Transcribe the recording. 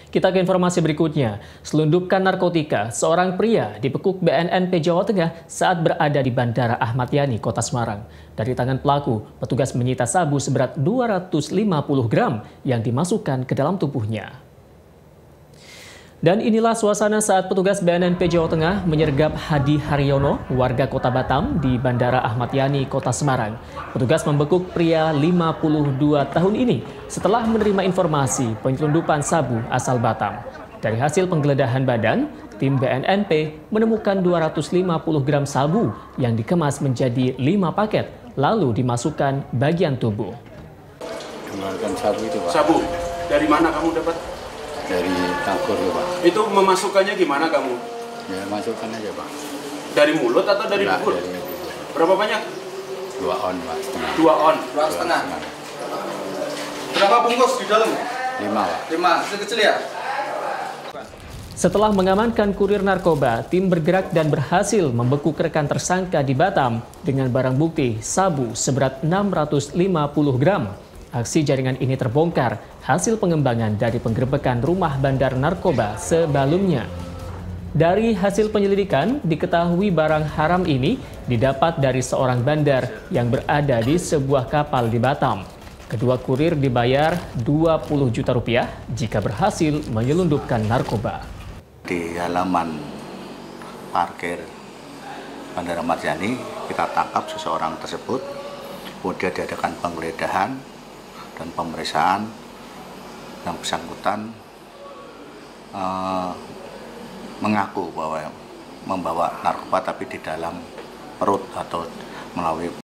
Kita ke informasi berikutnya. Selundupkan narkotika, seorang pria dibekuk BNNP Jawa Tengah saat berada di Bandara Ahmad Yani, Kota Semarang. Dari tangan pelaku, petugas menyita sabu seberat 250 gram yang dimasukkan ke dalam tubuhnya. Dan inilah suasana saat petugas BNNP Jawa Tengah menyergap Hadi Haryono, warga Kota Batam di Bandara Ahmad Yani, Kota Semarang. Petugas membekuk pria 52 tahun ini setelah menerima informasi penyelundupan sabu asal Batam. Dari hasil penggeledahan badan, tim BNNP menemukan 250 gram sabu yang dikemas menjadi 5 paket, lalu dimasukkan bagian tubuh. Kemarin sabu itu, Pak. Sabu? Dari mana kamu dapat? Dari Tagor ya, Pak. Itu memasukkannya gimana kamu? Ya, masukkan aja, Pak. Dari mulut atau dari bubur? Dari Berapa banyak? 2 on, Pak, setengah. 2 on. 2 setengah. Berapa bungkus di dalam? 5, Pak. 5, kecil ya? Setelah mengamankan kurir narkoba, tim bergerak dan berhasil membekuk rekan tersangka di Batam dengan barang bukti sabu seberat 650 gram. Aksi jaringan ini terbongkar hasil pengembangan dari penggerebekan rumah bandar narkoba sebelumnya. Dari hasil penyelidikan, diketahui barang haram ini didapat dari seorang bandar yang berada di sebuah kapal di Batam. Kedua kurir dibayar 20 juta rupiah jika berhasil menyelundupkan narkoba. Di halaman parkir Bandara Ahmad Yani, kita tangkap seseorang tersebut, kemudian diadakan penggeledahan dan pemeriksaan. Yang bersangkutan mengaku bahwa membawa narkoba tapi di dalam perut atau melalui